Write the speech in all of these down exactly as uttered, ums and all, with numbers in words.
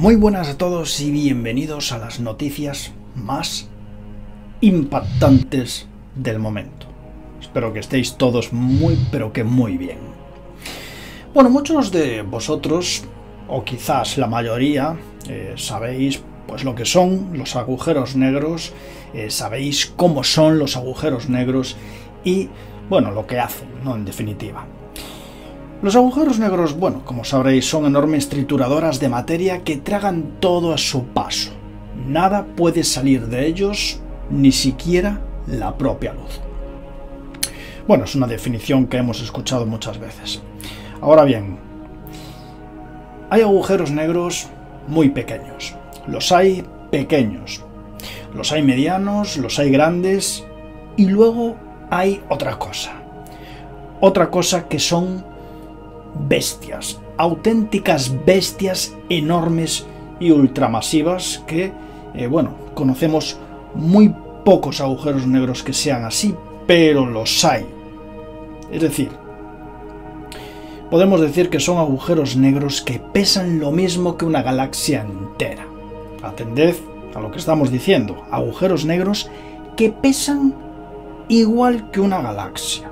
Muy buenas a todos y bienvenidos a las noticias más impactantes del momento. Espero que estéis todos muy pero que muy bien. Bueno, muchos de vosotros, o quizás la mayoría, eh, sabéis pues lo que son los agujeros negros, eh, sabéis cómo son los agujeros negros y, bueno, lo que hacen, ¿no? En definitiva. Los agujeros negros, bueno, como sabréis, son enormes trituradoras de materia que tragan todo a su paso. Nada puede salir de ellos, ni siquiera la propia luz. Bueno, es una definición que hemos escuchado muchas veces. Ahora bien, hay agujeros negros muy pequeños. Los hay pequeños, los hay medianos, los hay grandes y luego hay otra cosa. Otra cosa que son bestias, auténticas bestias enormes y ultramasivas que, eh, bueno, conocemos muy pocos agujeros negros que sean así, pero los hay. Es decir, podemos decir que son agujeros negros que pesan lo mismo que una galaxia entera. Atended a lo que estamos diciendo, agujeros negros que pesan igual que una galaxia.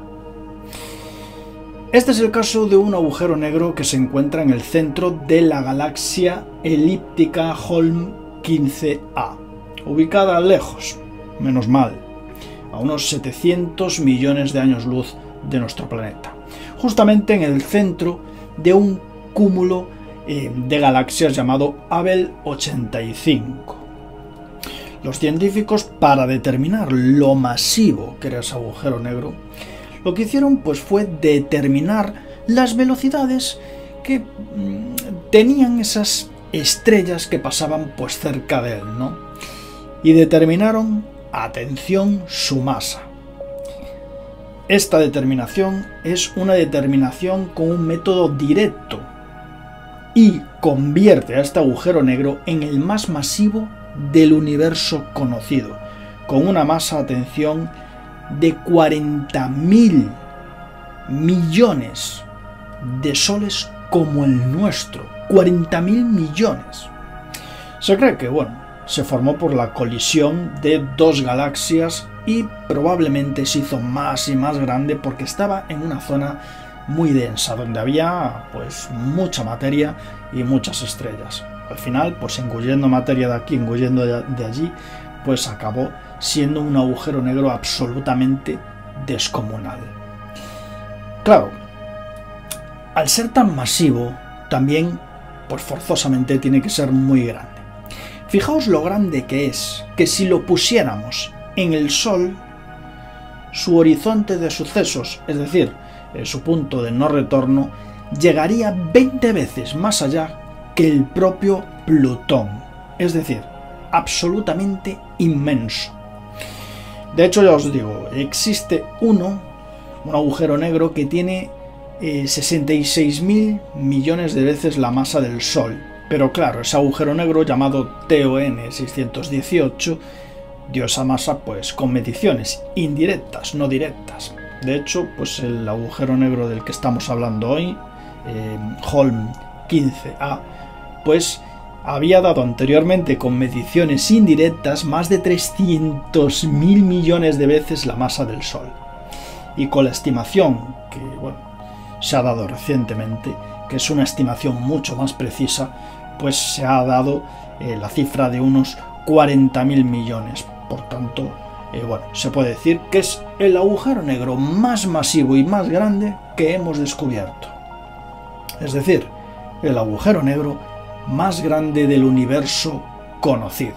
Este es el caso de un agujero negro que se encuentra en el centro de la galaxia elíptica Holm quince A, ubicada lejos, menos mal, a unos setecientos millones de años luz de nuestro planeta, justamente en el centro de un cúmulo eh, de galaxias llamado Abell ochenta y cinco. Los científicos, para determinar lo masivo que era ese agujero negro, lo que hicieron pues fue determinar las velocidades que mmm, tenían esas estrellas que pasaban pues cerca de él, ¿no? Y determinaron, atención, su masa. Esta determinación es una determinación con un método directo y convierte a este agujero negro en el más masivo del universo conocido, con una masa, atención, de cuarenta mil millones de soles como el nuestro. cuarenta mil millones. Se cree que, bueno, se formó por la colisión de dos galaxias y probablemente se hizo más y más grande porque estaba en una zona muy densa, donde había pues mucha materia y muchas estrellas. Al final, pues engullendo materia de aquí, engullendo de allí, pues acabó siendo un agujero negro absolutamente descomunal. Claro, al ser tan masivo, también, pues forzosamente tiene que ser muy grande. Fijaos lo grande que es, que si lo pusiéramos en el Sol, su horizonte de sucesos, es decir, su punto de no retorno, llegaría veinte veces más allá que el propio Plutón. Es decir, absolutamente inmenso. De hecho, ya os digo, existe uno, un agujero negro que tiene eh, sesenta y seis mil millones de veces la masa del Sol. Pero claro, ese agujero negro llamado T O N seiscientos dieciocho dio esa masa pues con mediciones indirectas, no directas. De hecho, pues el agujero negro del que estamos hablando hoy, eh, Holm quince A, pues había dado anteriormente con mediciones indirectas más de trescientos mil millones de veces la masa del Sol. Y con la estimación que bueno, se ha dado recientemente, que es una estimación mucho más precisa, pues se ha dado eh, la cifra de unos cuarenta mil millones. Por tanto, eh, bueno, se puede decir que es el agujero negro más masivo y más grande que hemos descubierto. Es decir, el agujero negro más grande del universo conocido.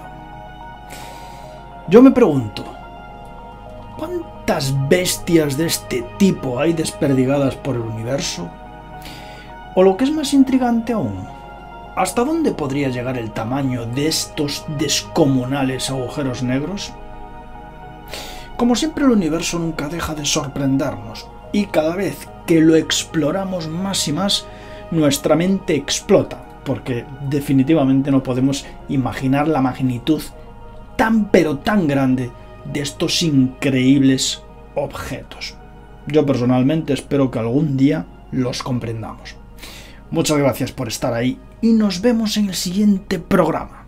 Yo me pregunto, ¿cuántas bestias de este tipo hay desperdigadas por el universo? O lo que es más intrigante aún, ¿hasta dónde podría llegar el tamaño de estos descomunales agujeros negros? Como siempre, el universo nunca deja de sorprendernos, y cada vez que lo exploramos más y más, nuestra mente explota, porque definitivamente no podemos imaginar la magnitud tan pero tan grande de estos increíbles objetos. Yo personalmente espero que algún día los comprendamos. Muchas gracias por estar ahí y nos vemos en el siguiente programa.